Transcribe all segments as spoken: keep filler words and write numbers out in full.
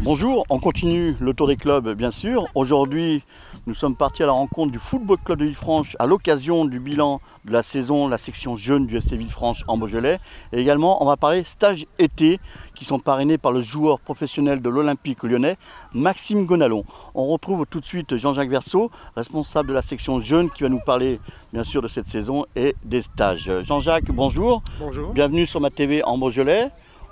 Bonjour, on continue le tour des clubs bien sûr. Aujourd'hui, nous sommes partis à la rencontre du Football Club de Villefranche à l'occasion du bilan de la saison, la section jeune du F C Villefranche en Beaujolais. Et également, on va parler stage été qui sont parrainés par le joueur professionnel de l'Olympique lyonnais, Maxime Gonalon. On retrouve tout de suite Jean-Jacques Verseau, responsable de la section jeune, qui va nous parler bien sûr de cette saison et des stages. Jean-Jacques, bonjour. Bonjour. Bienvenue sur ma T V en Beaujolais,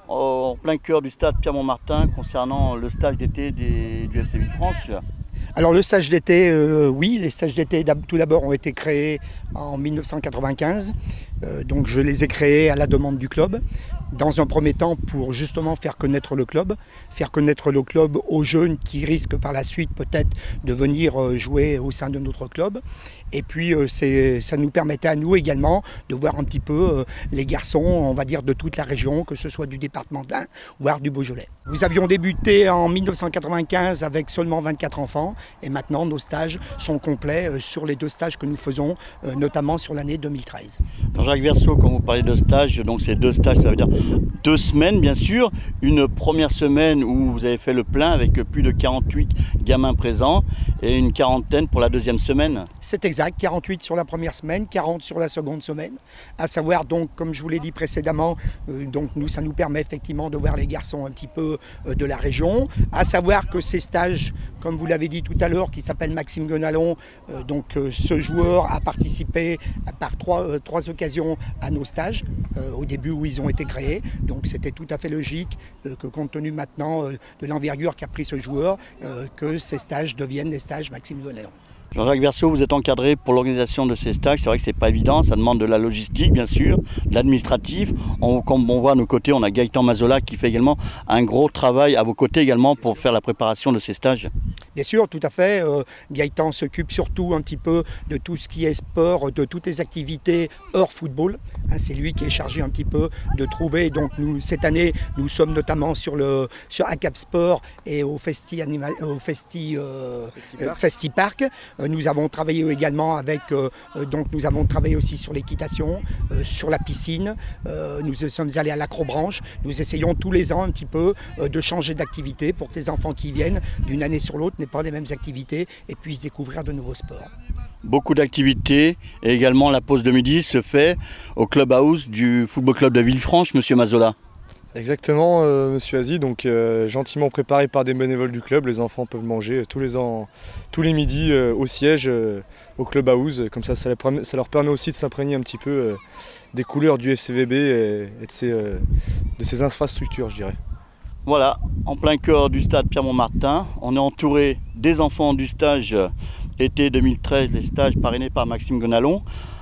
en plein cœur du stade Pierre-Montmartin concernant le stage d'été du F C Villefranche. Alors le stage d'été, euh, oui, les stages d'été tout d'abord ont été créés en mille neuf cent quatre-vingt-quinze. Euh, donc je les ai créés à la demande du club. Dans un premier temps pour justement faire connaître le club, faire connaître le club aux jeunes qui risquent par la suite peut-être de venir jouer au sein de notre club. Et puis ça nous permettait à nous également de voir un petit peu les garçons, on va dire de toute la région, que ce soit du département d'Ain, voire du Beaujolais. Nous avions débuté en mille neuf cent quatre-vingt-quinze avec seulement vingt-quatre enfants et maintenant nos stages sont complets sur les deux stages que nous faisons, notamment sur l'année deux mille treize. Jean-Jacques Verseau, quand vous parlez de stages, donc c'est deux stages, ça veut dire deux semaines bien sûr, une première semaine où vous avez fait le plein avec plus de quarante-huit gamins présents et une quarantaine pour la deuxième semaine. C'est exact, quarante-huit sur la première semaine, quarante sur la seconde semaine, à savoir donc comme je vous l'ai dit précédemment, euh, donc nous, ça nous permet effectivement de voir les garçons un petit peu euh, de la région, à savoir que ces stages, comme vous l'avez dit tout à l'heure, qui s'appelle Maxime Gonalon, euh, donc euh, ce joueur a participé par trois, euh, trois occasions à nos stages, euh, au début où ils ont été créés. Donc c'était tout à fait logique euh, que compte tenu maintenant euh, de l'envergure qu'a pris ce joueur, euh, que ces stages deviennent des stages Maxime Gonalon. Jean-Jacques Verseau, vous êtes encadré pour l'organisation de ces stages. C'est vrai que c'est pas évident, ça demande de la logistique bien sûr, de l'administratif. Comme on voit à nos côtés, on a Gaëtan Mazola qui fait également un gros travail à vos côtés également pour faire la préparation de ces stages. Bien sûr, tout à fait. Euh, Gaëtan s'occupe surtout un petit peu de tout ce qui est sport, de toutes les activités hors football. Hein, c'est lui qui est chargé un petit peu de trouver. Donc nous, cette année, nous sommes notamment sur le sur Acap Sport et au Festi Anima, au Festi, euh, Festi, Festi Park. Euh, nous avons travaillé également avec. Euh, donc nous avons travaillé aussi sur l'équitation, euh, sur la piscine. Euh, nous sommes allés à l'acrobranche. Nous essayons tous les ans un petit peu euh, de changer d'activité pour que les enfants qui viennent d'une année sur l'autre pas les mêmes activités et puissent découvrir de nouveaux sports. Beaucoup d'activités et également la pause de midi se fait au clubhouse du Football Club de Villefranche, Monsieur Mazola. Exactement, euh, Monsieur Azi, donc euh, gentiment préparé par des bénévoles du club, les enfants peuvent manger tous les, ans, tous les midis euh, au siège, euh, au clubhouse, comme ça, ça, les, ça leur permet aussi de s'imprégner un petit peu euh, des couleurs du F C V B et, et de, ses, euh, de ses infrastructures, je dirais. Voilà, en plein cœur du stade Pierre-Montmartin, on est entouré des enfants du stage été deux mille treize, les stages parrainés par Maxime Gonalon,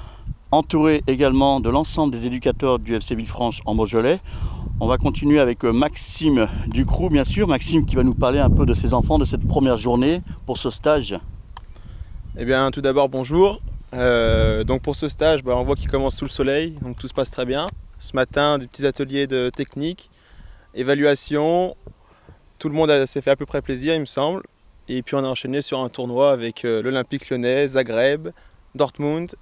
entouré également de l'ensemble des éducateurs du F C Villefranche en Beaujolais. On va continuer avec Maxime Ducroux, bien sûr. Maxime qui va nous parler un peu de ses enfants, de cette première journée pour ce stage. Eh bien, tout d'abord, bonjour. Euh, donc pour ce stage, bah, on voit qu'il commence sous le soleil, donc tout se passe très bien. Ce matin, des petits ateliers de technique. Évaluation, tout le monde s'est fait à peu près plaisir il me semble. Et puis on a enchaîné sur un tournoi avec euh, l'Olympique lyonnais, Zagreb, Dortmund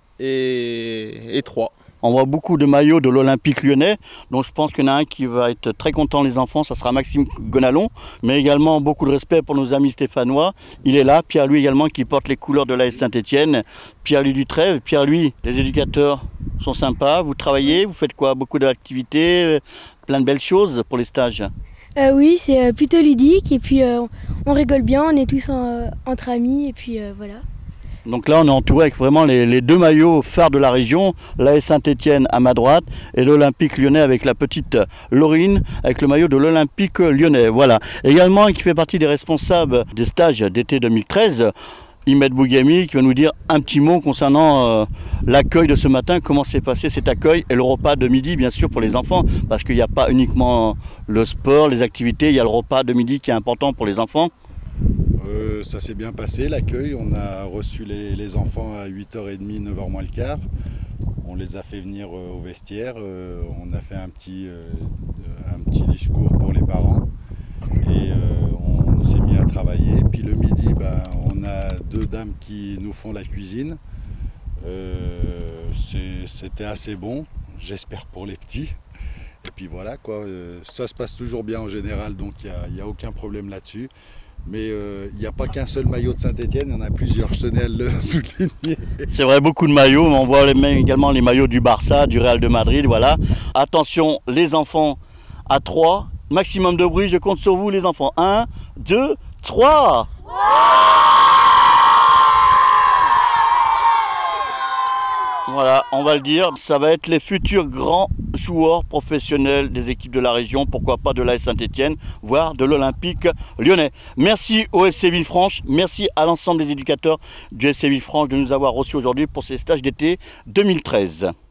et, et Troyes. On voit beaucoup de maillots de l'Olympique lyonnais, donc je pense qu'il y en a un qui va être très content les enfants, ça sera Maxime Gonalon, mais également beaucoup de respect pour nos amis stéphanois. Il est là, Pierre-Louis également qui porte les couleurs de l'A S Saint-Étienne, Pierre-Louis Dutrève. Pierre-Louis, les éducateurs sont sympas, vous travaillez, vous faites quoi? Beaucoup d'activités, plein de belles choses pour les stages. Euh, oui, c'est euh, plutôt ludique et puis euh, on rigole bien, on est tous en, euh, entre amis et puis euh, voilà. Donc là on est entouré avec vraiment les, les deux maillots phares de la région, l'A S Saint-Étienne à ma droite et l'Olympique lyonnais avec la petite Laurine avec le maillot de l'Olympique lyonnais. Voilà. Également qui fait partie des responsables des stages d'été deux mille treize. Imed Bougami qui va nous dire un petit mot concernant euh, l'accueil de ce matin, comment s'est passé cet accueil et le repas de midi bien sûr pour les enfants parce qu'il n'y a pas uniquement le sport, les activités, il y a le repas de midi qui est important pour les enfants. Euh, ça s'est bien passé l'accueil, on a reçu les, les enfants à huit heures trente, neuf heures moins le quart, on les a fait venir euh, au vestiaire, euh, on a fait un petit, euh, un petit discours pour les parents et euh, on s'est mis à travailler. Puis le midi, ben, on a deux dames qui nous font la cuisine. Euh, c'était assez bon, j'espère pour les petits. Et puis voilà quoi, euh, ça se passe toujours bien en général, donc il n'y a, a aucun problème là-dessus. Mais il euh, n'y a pas qu'un seul maillot de Saint-Étienne, il y en a plusieurs, je tenais à le souligner. C'est vrai, beaucoup de maillots, mais on voit les, également les maillots du Barça, du Real de Madrid, voilà. Attention, les enfants, à trois, maximum de bruit, je compte sur vous les enfants. un, deux, trois. Voilà, on va le dire, ça va être les futurs grands joueurs professionnels des équipes de la région, pourquoi pas de l'A S Saint-Étienne, voire de l'Olympique lyonnais. Merci au F C Villefranche, merci à l'ensemble des éducateurs du F C Villefranche de nous avoir reçus aujourd'hui pour ces stages d'été deux mille treize.